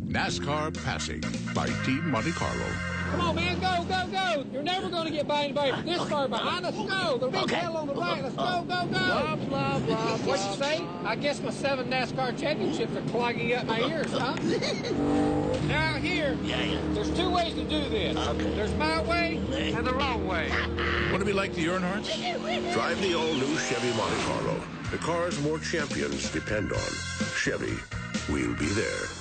NASCAR Passing by Team Monte Carlo. Come on, man, go, go, go. You're never going to get by anybody this far behind us. Go, the big hill on the right. Let's go, go, go. Blah, blah, blah, What'd you say? I guess my 7 NASCAR championships are clogging up my ears, huh? Now here, there's 2 ways to do this. Okay. There's my way and the wrong way. Want to be like the Earnhardts? Drive the all-new Chevy Monte Carlo. The cars more champions depend on. Chevy, we'll be there.